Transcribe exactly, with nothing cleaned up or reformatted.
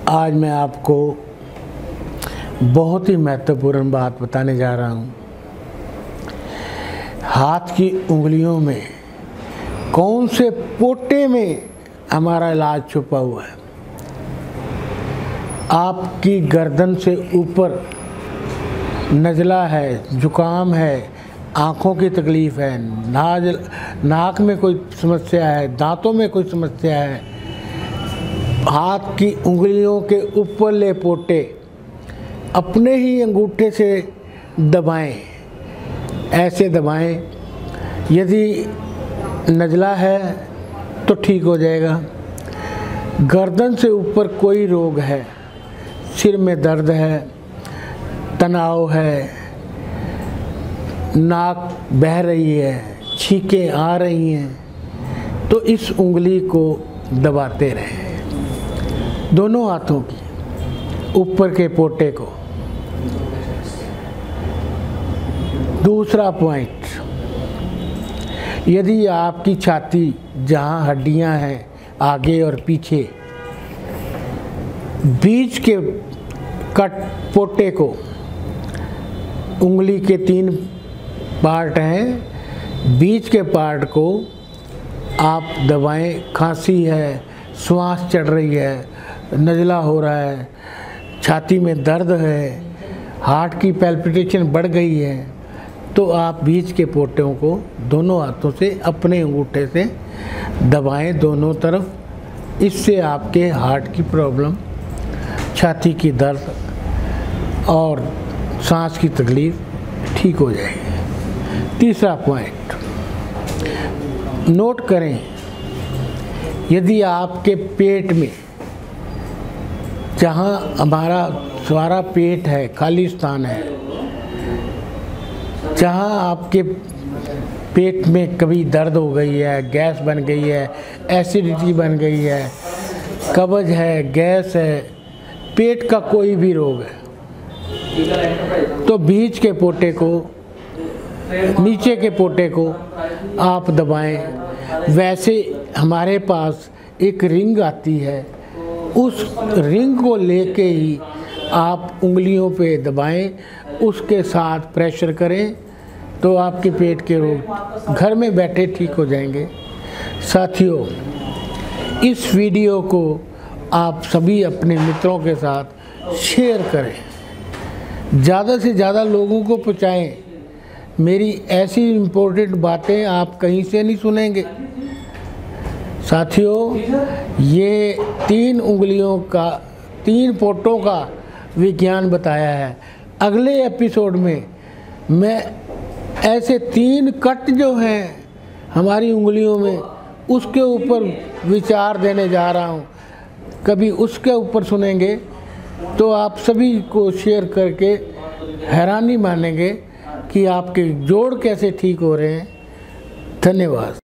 आज मैं आपको बहुत ही महत्वपूर्ण बात बताने जा रहा हूँ। हाथ की उंगलियों में कौन से पोटे में हमारा इलाज छुपा हुआ है। आपकी गर्दन से ऊपर नज़ला है, जुकाम है, आँखों की तकलीफ़ है, नाज नाक में कोई समस्या है, दांतों में कोई समस्या है, हाथ की उंगलियों के ऊपरले पोटे अपने ही अंगूठे से दबाएं, ऐसे दबाएं। यदि नज़ला है तो ठीक हो जाएगा। गर्दन से ऊपर कोई रोग है, सिर में दर्द है, तनाव है, नाक बह रही है, छींकें आ रही हैं, तो इस उंगली को दबाते रहें, दोनों हाथों की ऊपर के पोटे को। दूसरा पॉइंट, यदि आपकी छाती जहाँ हड्डियाँ हैं आगे और पीछे, बीच के कट पोटे को, उंगली के तीन पार्ट हैं, बीच के पार्ट को आप दबाएं। खांसी है, श्वास चढ़ रही है, नज़ला हो रहा है, छाती में दर्द है, हार्ट की पैल्पिटेशन बढ़ गई है, तो आप बीच के पोटों को दोनों हाथों से अपने अंगूठे से दबाएं दोनों तरफ। इससे आपके हार्ट की प्रॉब्लम, छाती की दर्द और सांस की तकलीफ़ ठीक हो जाएगी। तीसरा पॉइंट नोट करें, यदि आपके पेट में, जहाँ हमारा सारा पेट है, खाली स्थान है, जहाँ आपके पेट में कभी दर्द हो गई है, गैस बन गई है, एसिडिटी बन गई है, कब्ज है, गैस है, पेट का कोई भी रोग है, तो बीच के पोटे को, नीचे के पोटे को आप दबाएं। वैसे हमारे पास एक रिंग आती है, उस रिंग को लेके ही आप उंगलियों पे दबाएं, उसके साथ प्रेशर करें, तो आपके पेट के रोग घर में बैठे ठीक हो जाएंगे। साथियों, इस वीडियो को आप सभी अपने मित्रों के साथ शेयर करें, ज़्यादा से ज़्यादा लोगों को पहुँचाएं। मेरी ऐसी इम्पोर्टेंट बातें आप कहीं से नहीं सुनेंगे। साथियों, ये तीन उंगलियों का, तीन पोटों का विज्ञान बताया है। अगले एपिसोड में मैं ऐसे तीन कट जो हैं हमारी उंगलियों में, उसके ऊपर विचार देने जा रहा हूँ। कभी उसके ऊपर सुनेंगे तो आप सभी को शेयर करके हैरानी मानेंगे कि आपके जोड़ कैसे ठीक हो रहे हैं। धन्यवाद।